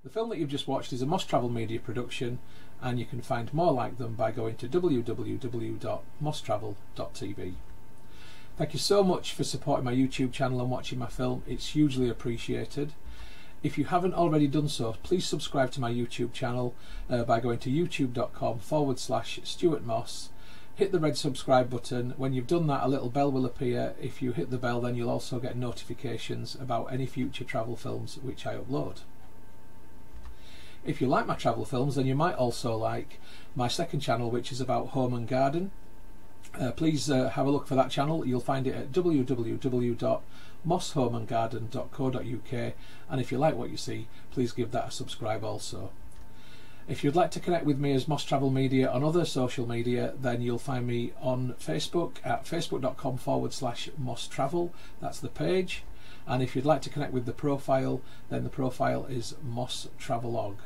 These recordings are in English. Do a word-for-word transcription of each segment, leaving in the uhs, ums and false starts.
The film that you've just watched is a Moss Travel Media production, and you can find more like them by going to w w w dot moss travel dot t v. Thank you so much for supporting my YouTube channel and watching my film. It's hugely appreciated. If you haven't already done so, please subscribe to my YouTube channel uh, by going to youtube.com forward slash Stuart Moss. Hit the red subscribe button. When you've done that, a little bell will appear. If you hit the bell, then you'll also get notifications about any future travel films which I upload. If you like my travel films, then you might also like my second channel, which is about home and garden. Uh, please uh, have a look for that channel. You'll find it at w w w dot moss home and garden dot co dot u k, and if you like what you see, please give that a subscribe also. If you'd like to connect with me as Moss Travel Media on other social media, then you'll find me on Facebook at facebook.com forward slash Moss Travel. That's the page. And if you'd like to connect with the profile, then the profile is Moss Travelog.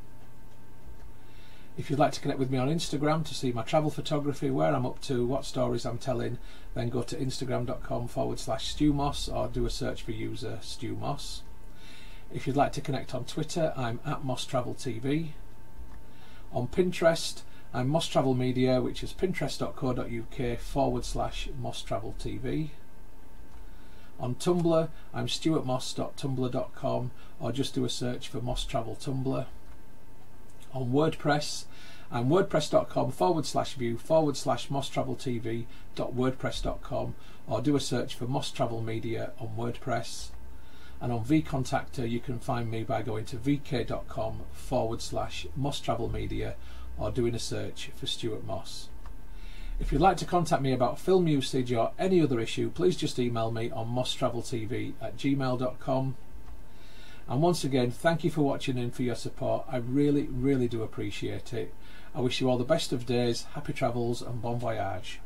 If you'd like to connect with me on Instagram to see my travel photography, where I'm up to, what stories I'm telling, then go to instagram.com forward slash StuMoss or do a search for user StuMoss. If you'd like to connect on Twitter, I'm at Moss Travel T V. On Pinterest, I'm Moss Travel Media, which is pinterest.co.uk forward slash Moss Travel T V. On Tumblr, I'm stuart moss dot tumblr dot com, or just do a search for Moss Travel Tumblr. On WordPress, I'm wordpress.com forward slash view forward slash Moss Travel T V dot wordpress dot com, or do a search for Moss Travel Media on WordPress. And on vContactor, you can find me by going to vk.com forward slash Moss Travel Media, or doing a search for Stuart Moss. If you'd like to contact me about film usage or any other issue, please just email me on mosstraveltv at gmail dot com. And once again, thank you for watching and for your support. I really, really do appreciate it. I wish you all the best of days, happy travels and bon voyage.